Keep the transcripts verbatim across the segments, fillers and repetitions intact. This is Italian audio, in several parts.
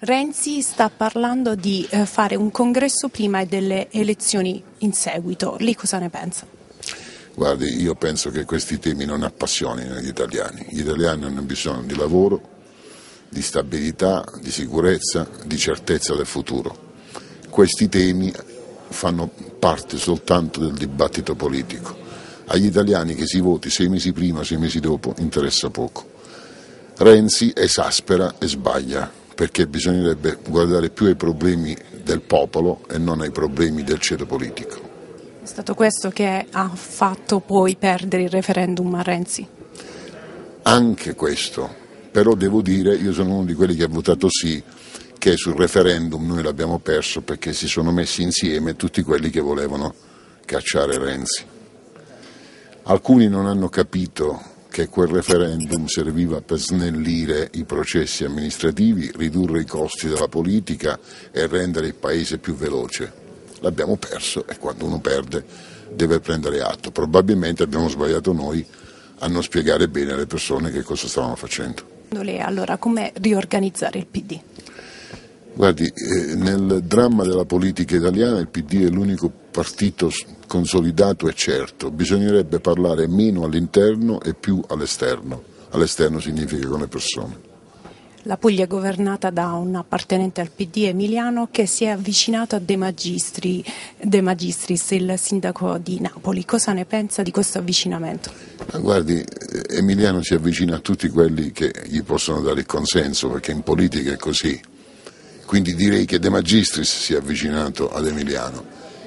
Renzi sta parlando di eh, fare un congresso prima delle elezioni in seguito. Lei cosa ne pensa? Guardi, io penso che questi temi non appassionino gli italiani. Gli italiani hanno bisogno di lavoro, di stabilità, di sicurezza, di certezza del futuro. Questi temi fanno parte soltanto del dibattito politico. Agli italiani che si voti sei mesi prima, sei mesi dopo, interessa poco. Renzi esaspera e sbaglia, perché bisognerebbe guardare più ai problemi del popolo e non ai problemi del ceto politico. È stato questo che ha fatto poi perdere il referendum a Renzi? Anche questo, però devo dire, io sono uno di quelli che ha votato sì, che sul referendum noi l'abbiamo perso perché si sono messi insieme tutti quelli che volevano cacciare Renzi. Alcuni non hanno capito che quel referendum serviva per snellire i processi amministrativi, ridurre i costi della politica e rendere il paese più veloce. L'abbiamo perso e quando uno perde deve prendere atto. Probabilmente abbiamo sbagliato noi a non spiegare bene alle persone che cosa stavano facendo. Allora, come riorganizzare il P D? Guardi, eh, nel dramma della politica italiana il P D è l'unico partito consolidato e certo. Bisognerebbe parlare meno all'interno e più all'esterno. All'esterno significa con le persone. La Puglia è governata da un appartenente al P D, Emiliano, che si è avvicinato a De Magistri, De Magistris, il sindaco di Napoli. Cosa ne pensa di questo avvicinamento? Guardi, Emiliano si avvicina a tutti quelli che gli possono dare il consenso, perché in politica è così. Quindi direi che De Magistris si è avvicinato ad Emiliano.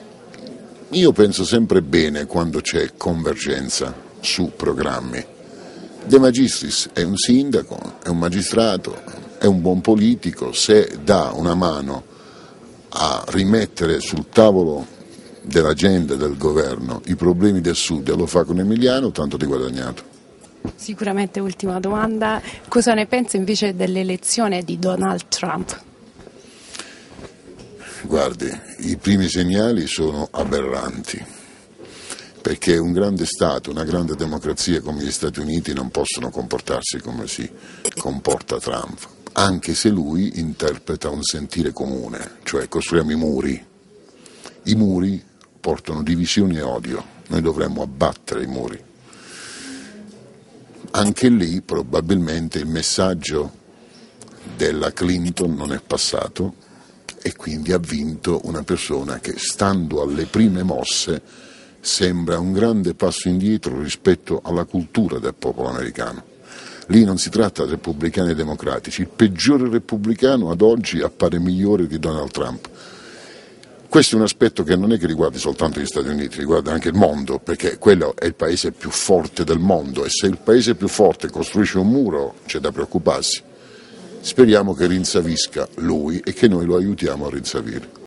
Io penso sempre bene quando c'è convergenza su programmi. De Magistris è un sindaco, è un magistrato, è un buon politico, se dà una mano a rimettere sul tavolo dell'agenda del governo i problemi del Sud e lo fa con Emiliano, tanto di guadagnato. Sicuramente, ultima domanda, cosa ne pensa invece dell'elezione di Donald Trump? Guardi, i primi segnali sono aberranti, perché un grande Stato, una grande democrazia come gli Stati Uniti non possono comportarsi come si comporta Trump, anche se lui interpreta un sentire comune, cioè costruiamo i muri. I muri portano divisioni e odio, noi dovremmo abbattere i muri. Anche lì probabilmente il messaggio della Clinton non è passato e quindi ha vinto una persona che, stando alle prime mosse, sembra un grande passo indietro rispetto alla cultura del popolo americano. Lì non si tratta di repubblicani e democratici, il peggiore repubblicano ad oggi appare migliore di Donald Trump. Questo è un aspetto che non è che riguardi soltanto gli Stati Uniti, riguarda anche il mondo, perché quello è il paese più forte del mondo e se il paese più forte costruisce un muro c'è da preoccuparsi. Speriamo che rinsavisca lui e che noi lo aiutiamo a rinsavire.